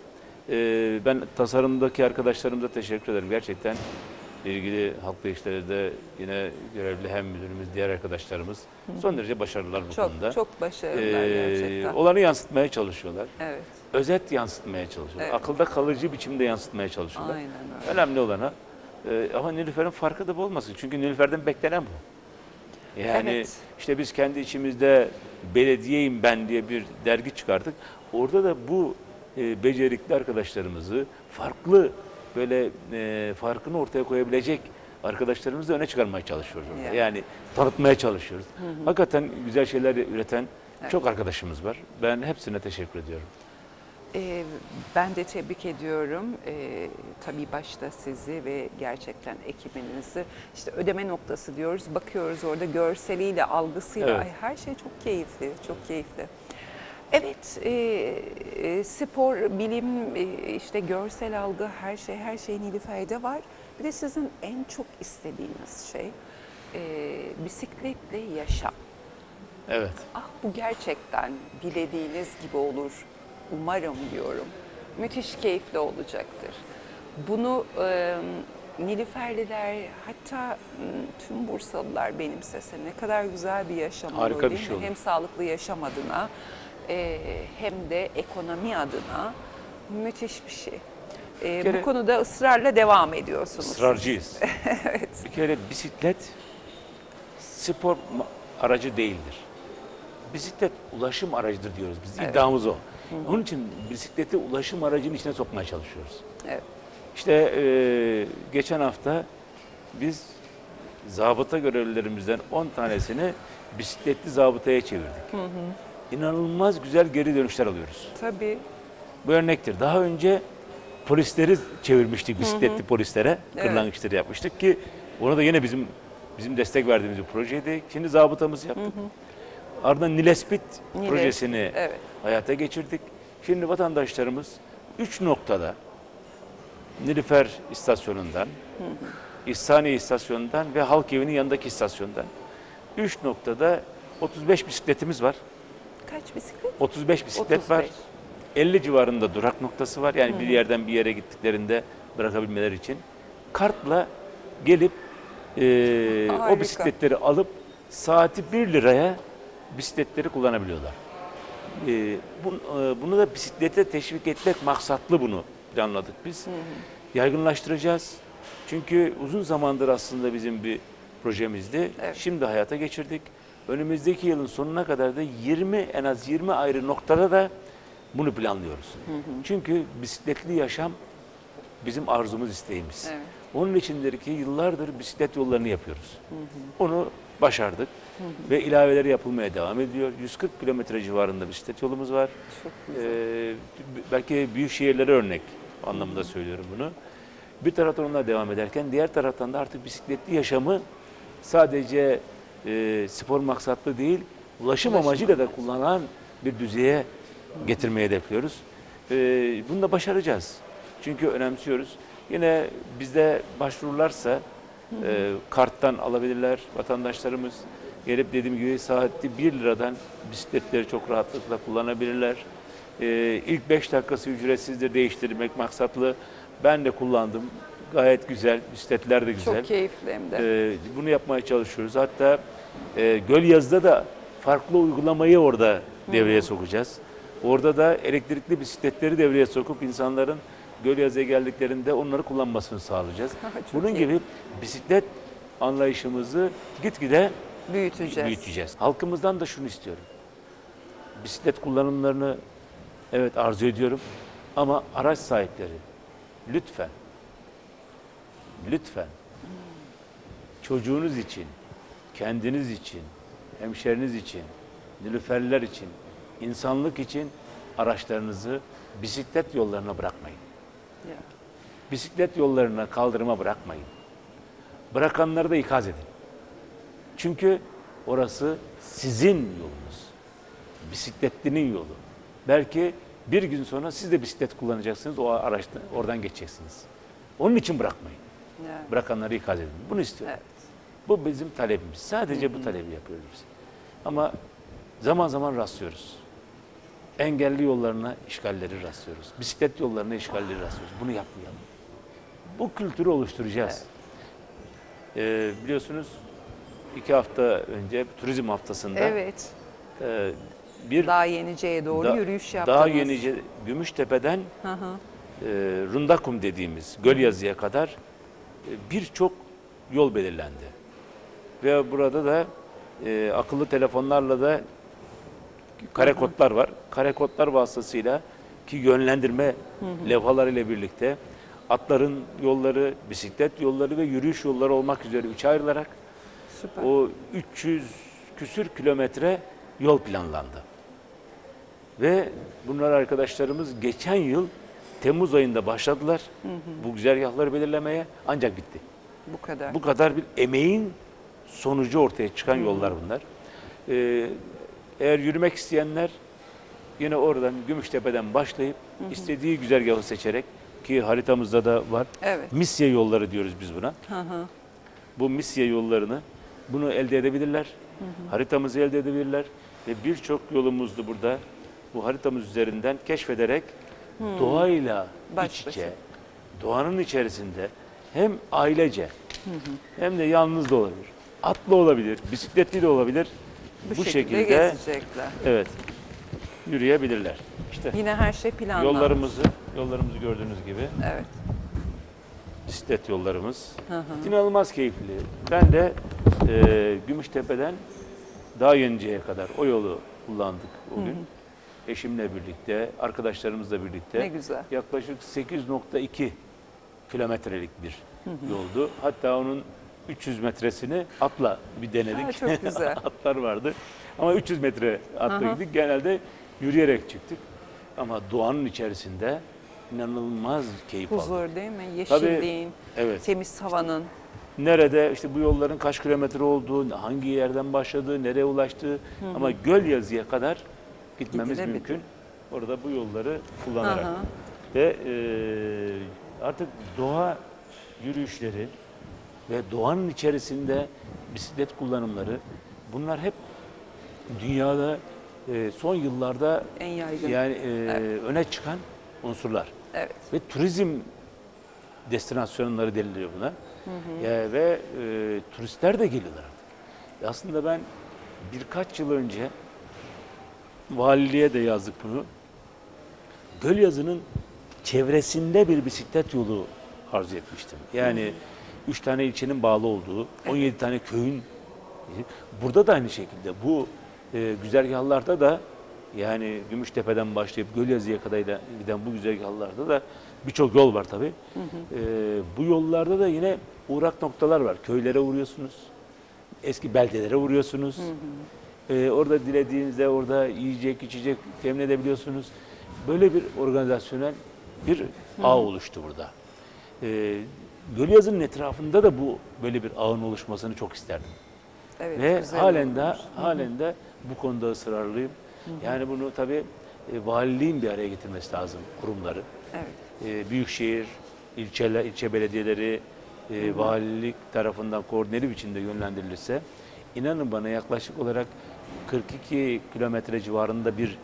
e, ben tasarımdaki arkadaşlarımıza teşekkür ederim. Gerçekten ilgili halkla işlerde yine görevli hem müdürümüz, diğer arkadaşlarımız son derece başarılılar bu Çok konuda. çok başarılılar Ee, gerçekten. olanı yansıtmaya çalışıyorlar. Evet. Özet yansıtmaya çalışıyorlar. Evet. Akılda kalıcı biçimde yansıtmaya çalışıyorlar. Aynen öyle. Önemli olana e, ama Nilüfer'in farkı da bu olmasın. Çünkü Nilüfer'den beklenen bu. Yani Evet. işte biz kendi içimizde belediyeyim ben diye bir dergi çıkardık. Orada da bu e, becerikli arkadaşlarımızı farklı böyle e, farkını ortaya koyabilecek arkadaşlarımızı öne çıkarmaya çalışıyoruz orada. Yani. Yani tanıtmaya çalışıyoruz. Hakikaten güzel şeyler üreten çok arkadaşımız var. Ben hepsine teşekkür ediyorum. Ee, ben de tebrik ediyorum. Ee, tabii başta sizi ve gerçekten ekibinizi. İşte ödeme noktası diyoruz. Bakıyoruz orada görseliyle, algısıyla. Evet. Ay, her şey çok keyifli, çok keyifli. Evet, e, e, spor, bilim, e, işte görsel algı, her şey, her şey Nilüfer'de var. Bir de sizin en çok istediğiniz şey e, bisikletle yaşam. Evet. Ah, bu gerçekten dilediğiniz gibi olur. Umarım diyorum. Müthiş keyifli olacaktır. Bunu e, Nilüferliler, hatta m, tüm Bursalılar benimsese ne kadar güzel bir yaşam Harika olur bir değil şey mi? olur. Hem sağlıklı yaşam adına e, hem de ekonomi adına müthiş bir şey. E, kere- bu konuda ısrarla devam ediyorsunuz. Israrcıyız. Evet. Bir kere bisiklet spor ma- aracı değildir. Bisiklet ulaşım aracıdır diyoruz biz. Evet. İddiamız o. Onun için bisikleti ulaşım aracının içine sokmaya çalışıyoruz. Evet. İşte e, geçen hafta biz zabıta görevlilerimizden on tanesini bisikletli zabıtaya çevirdik. İnanılmaz güzel geri dönüşler alıyoruz. Tabii. Bu örnektir. Daha önce polisleri çevirmiştik bisikletli polislere. Evet. Kırlangıçları yapmıştık ki onu da yine bizim bizim destek verdiğimiz bir projeydi. Şimdi zabıtamızı yaptık. Ardından Nilespit Nilespit, projesini evet. hayata geçirdik. Şimdi vatandaşlarımız üç noktada Nilüfer istasyonundan, İhsaniye istasyonundan ve Halk Evi'nin yanındaki istasyondan üç noktada otuz beş bisikletimiz var. Kaç bisiklet? otuz beş bisiklet var. otuz beş. elli civarında durak noktası var. Yani bir yerden bir yere gittiklerinde bırakabilmeleri için. Kartla gelip e, o Harika. bisikletleri alıp saati bir liraya bisikletleri kullanabiliyorlar. E, bu, e, bunu da bisiklete teşvik etmek maksatlı bunu planladık biz. Yaygınlaştıracağız. Çünkü uzun zamandır aslında bizim bir projemizdi. Evet. Şimdi hayata geçirdik. Önümüzdeki yılın sonuna kadar da yirmi en az yirmi ayrı noktada da bunu planlıyoruz. Çünkü bisikletli yaşam bizim arzumuz, isteğimiz. Evet. Onun içindir ki yıllardır bisiklet yollarını yapıyoruz. Onu başardık ve ilaveleri yapılmaya devam ediyor. yüz kırk kilometre civarında bisiklet yolumuz var. Çok güzel. Ee, belki büyük şehirlere örnek anlamında söylüyorum bunu. Bir taraftan onunla devam ederken diğer taraftan da artık bisikletli yaşamı sadece e, spor maksatlı değil, ulaşım, Ulaşım amacıyla da kullanılan bir düzeye getirmeyi hedefliyoruz. E, bunu da başaracağız. Çünkü önemsiyoruz. Yine bizde başvururlarsa e, karttan alabilirler vatandaşlarımız. Gelip dediğim gibi saati bir liradan bisikletleri çok rahatlıkla kullanabilirler. e, ilk beş dakikası ücretsizdir, değiştirmek maksatlı. Ben de kullandım. Gayet güzel, bisikletler de güzel. Çok keyifli hem de. E, bunu yapmaya çalışıyoruz. Hatta e, Gölyazı'da da farklı uygulamayı orada devreye sokacağız. Orada da elektrikli bisikletleri devreye sokup insanların Gölyazı'ya geldiklerinde onları kullanmasını sağlayacağız. Çok Bunun iyi. gibi bisiklet anlayışımızı gitgide Büyüteceğiz. büyüteceğiz. Halkımızdan da şunu istiyorum. Bisiklet kullanımlarını evet arzu ediyorum ama araç sahipleri lütfen lütfen çocuğunuz için, kendiniz için, hemşeriniz için, nilüferler için, insanlık için araçlarınızı bisiklet yollarına bırakmayın. Ya. Bisiklet yollarına, kaldırıma bırakmayın. Bırakanları da ikaz edin. Çünkü orası sizin yolunuz. Bisikletlinin yolu. Belki bir gün sonra siz de bisiklet kullanacaksınız, o araçta oradan geçeceksiniz. Onun için bırakmayın. Ya. Bırakanları ikaz edin. Bunu istiyorum. Evet. Bu bizim talebimiz. Sadece bu talebi yapıyoruz biz. Ama zaman zaman rastlıyoruz. Engelli yollarına işgalleri rastlıyoruz. Bisiklet yollarına işgalleri rastlıyoruz. Bunu yapmayalım. Bu kültürü oluşturacağız. Ee, biliyorsunuz iki hafta önce turizm haftasında Evet. e, bir Daha Yenice'ye doğru da- yürüyüş yaptınız. daha Yenice, Gümüştepe'den Hı hı. e, Rundakum dediğimiz Gölyazı'ya kadar e, birçok yol belirlendi. Ve burada da e, akıllı telefonlarla da kare kodlar var. Kare kodlar vasıtasıyla ki yönlendirme levhalarıyla birlikte atların yolları, bisiklet yolları ve yürüyüş yolları olmak üzere üçe ayrılarak Süper. o üç yüz küsür kilometre yol planlandı. Ve bunlar arkadaşlarımız geçen yıl Temmuz ayında başladılar bu güzergahları belirlemeye, ancak bitti. Bu kadar. Bu kadar bir emeğin sonucu ortaya çıkan yollar bunlar. Ee, eğer yürümek isteyenler yine oradan Gümüştepe'den başlayıp istediği güzergahı seçerek, ki haritamızda da var. Evet. Misye yolları diyoruz biz buna. Hı hı. Bu misye yollarını bunu elde edebilirler. Haritamızı elde edebilirler ve birçok yolumuzdu burada. Bu haritamız üzerinden keşfederek doğayla Baş iç başa. içe, doğanın içerisinde hem ailece hem de yalnız da olabilir. Atlı olabilir, bisikletli de olabilir. Bu, Bu, şekilde şekilde gezecekler. evet yürüyebilirler. İşte Yine her şey planlanmış. yollarımızı yollarımızı gördüğünüz gibi Evet. bisiklet yollarımız Hı hı. inanılmaz keyifli. Ben de e, Gümüştepe'den Daha Yenice'ye kadar o yolu kullandık o gün. Eşimle birlikte, arkadaşlarımızla birlikte. Ne güzel. Yaklaşık sekiz nokta iki kilometrelik bir yoldu. Hatta onun üç yüz metresini atla bir denedik. Ha, çok güzel. Atlar vardı. Ama üç yüz metre atla gittik. Genelde yürüyerek çıktık. Ama doğanın içerisinde inanılmaz keyif aldık. Huzur değil mi? Yeşilliğin, Evet. temiz havanın. Nerede, işte bu yolların kaç kilometre olduğu, hangi yerden başladığı, nereye ulaştığı ama Gölyazı'ya kadar gitmemiz Gidilebilir. mümkün. Orada bu yolları kullanarak. Hı hı. Ve e, artık doğa yürüyüşleri ve doğanın içerisinde bisiklet kullanımları, bunlar hep dünyada e, son yıllarda En yaygın. yani e, Evet. öne çıkan unsurlar. Evet. Ve turizm destinasyonları deniliyor buna. Ya ve e, turistler de geliyorlar artık. E aslında ben birkaç yıl önce valiliğe de yazdık bunu. Gölyazı'nın çevresinde bir bisiklet yolu arzu etmiştim. Yani üç tane ilçenin bağlı olduğu, on yedi tane köyün. Burada da aynı şekilde bu e, güzergahlarda da, yani Gümüştepe'den başlayıp Gölyazı'ya kadar giden bu güzergahlarda da birçok yol var tabii. Hı hı. Ee, bu yollarda da yine uğrak noktalar var. Köylere uğruyorsunuz, eski beldelere uğruyorsunuz. Hı hı. Ee, orada dilediğinizde orada yiyecek, içecek temin edebiliyorsunuz. Böyle bir organizasyonel bir hı hı. ağ oluştu burada. Ee, Gölyazı'nın etrafında da bu böyle bir ağın oluşmasını çok isterdim. Evet, Ve güzel halen de olmuş. halen de bu konuda ısrarlıyım. Hı hı. Yani bunu tabii e, valiliğin bir araya getirmesi lazım, kurumları. Evet. E, büyükşehir, ilçeler, ilçe belediyeleri, e, hı hı. valilik tarafından koordineli biçimde yönlendirilirse, inanın bana yaklaşık olarak kırk iki kilometre civarında bir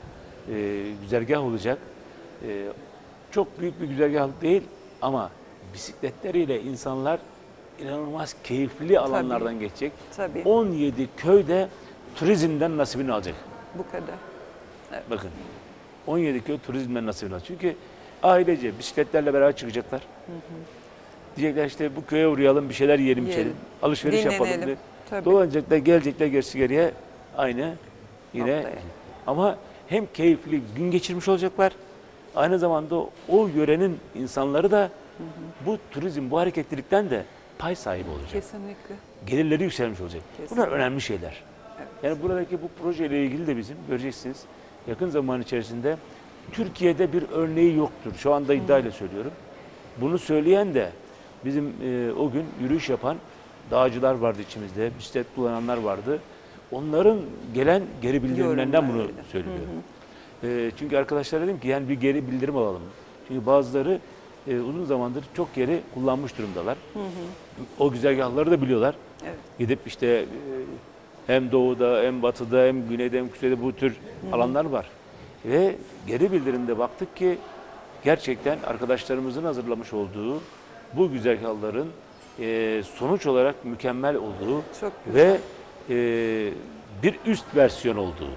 e, güzergah olacak. E, çok büyük bir güzergah değil ama bisikletleriyle insanlar inanılmaz keyifli alanlardan geçecek. Tabii. on yedi köyde turizmden nasibini alacak. Bu kadar. Bakın on yedi köy turizmden nasibini alacak. Çünkü ailece bisikletlerle beraber çıkacaklar. Hı hı. Diyecekler işte bu köye uğrayalım, bir şeyler yiyelim, Yiyelim. içelim, alışveriş Dinlenelim. yapalım diye. Tabii. Dolanacaklar, gelecekler gerisi geriye aynı yine. Noktaya. Ama hem keyifli gün geçirmiş olacaklar, aynı zamanda o yörenin insanları da hı hı. bu turizm, bu hareketlilikten de pay sahibi olacak. Kesinlikle. Gelirleri yükselmiş olacak. Kesinlikle. Bunlar önemli şeyler. Evet. Yani buradaki bu projeyle ilgili de bizim göreceksiniz yakın zaman içerisinde Türkiye'de bir örneği yoktur. Şu anda iddiayla söylüyorum. Bunu söyleyen de bizim e, o gün yürüyüş yapan dağcılar vardı içimizde, bisiklet kullananlar vardı. Onların gelen geri bildirimlerinden bunu Yorumlar. söylüyorum. Hı hı. E, çünkü arkadaşlar dedim ki yani bir geri bildirim alalım. Çünkü bazıları e, uzun zamandır çok yeri kullanmış durumdalar. Hı hı. O güzergahları da biliyorlar. Evet. Gidip işte e, hem doğuda hem batıda hem güneyde hem kuzeyde bu tür hı hı. alanlar var. Ve geri bildirimde baktık ki gerçekten arkadaşlarımızın hazırlamış olduğu bu güzergahların e, sonuç olarak mükemmel olduğu Çok ve e, bir üst versiyon olduğu.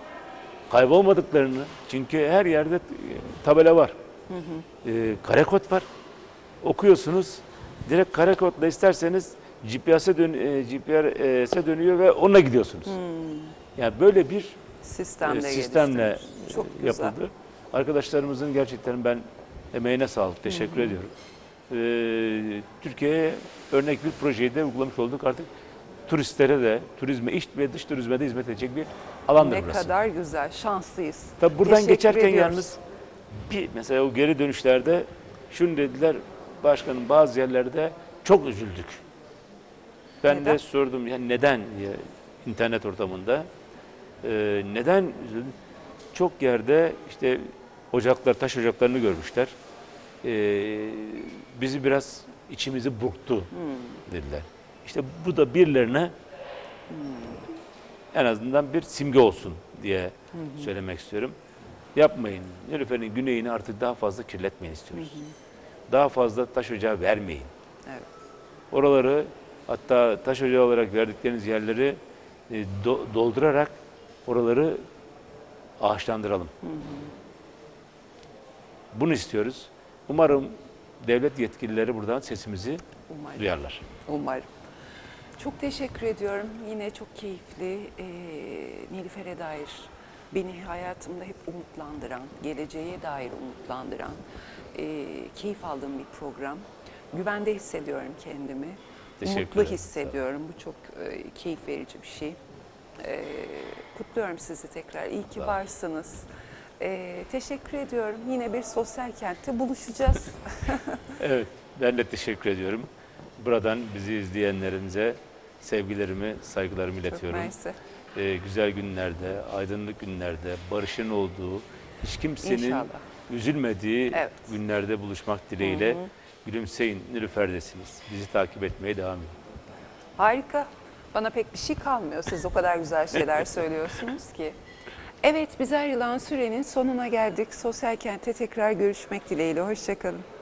Kaybolmadıklarını, çünkü her yerde e, tabela var. Hı hı. E, karekod var. Okuyorsunuz. Direkt karekodla isterseniz G P S'e dön, e, G P S'e dönüyor ve onunla gidiyorsunuz. Hmm. Yani böyle bir sistemle, e, sistemle çok yapıldı. Arkadaşlarımızın gerçekten ben emeğine sağlık, teşekkür hı hı. ediyorum. Ee, Türkiye'ye örnek bir projeyi de uygulamış olduk. Artık turistlere de, turizme, iç ve dış turizme de hizmet edecek bir alandır ne burası. Ne kadar güzel, şanslıyız. Tabii buradan teşekkür geçerken ediyoruz. yalnız bir mesela o geri dönüşlerde şunu dediler, başkanım bazı yerlerde çok üzüldük. Ben Neden? de sordum yani neden diye internet ortamında. Ee, neden üzüldüm? Çok yerde işte ocaklar, taş ocaklarını görmüşler. Ee, bizi biraz içimizi burktu hmm. dediler. İşte bu da birilerine hmm. en azından bir simge olsun diye hmm. söylemek istiyorum. Yapmayın. Nilüfer'in güneyini artık daha fazla kirletmeyin istiyoruz. Hmm. Daha fazla taş ocağı vermeyin. Evet. Oraları hatta taş ocağı olarak verdikleriniz yerleri e, do, doldurarak oraları ağaçlandıralım. Hı hı. Bunu istiyoruz. Umarım devlet yetkilileri buradan sesimizi Umarım. duyarlar. Umarım. Çok teşekkür ediyorum. Yine çok keyifli. Ee, Nilüfer'e dair beni hayatımda hep umutlandıran, geleceğe dair umutlandıran, e, keyif aldığım bir program. Güvende hissediyorum kendimi. Mutlu hissediyorum. Bu çok e, keyif verici bir şey. E, kutluyorum sizi tekrar. İyi ki varsınız. E, teşekkür ediyorum. Yine bir sosyal kentte buluşacağız. Evet, ben de teşekkür ediyorum. Buradan bizi izleyenlerinize sevgilerimi, saygılarımı iletiyorum. E, güzel günlerde, aydınlık günlerde, barışın olduğu, hiç kimsenin İnşallah. üzülmediği evet. günlerde buluşmak dileğiyle. Hı hı. Gülümseyin, Nilüfer'desiniz. Bizi takip etmeye devam edin. Harika. Bana pek bir şey kalmıyor. Siz o kadar güzel şeyler söylüyorsunuz ki. Evet, biz ayrılan sürenin sonuna geldik. Sosyal Kent'te tekrar görüşmek dileğiyle. Hoşça kalın.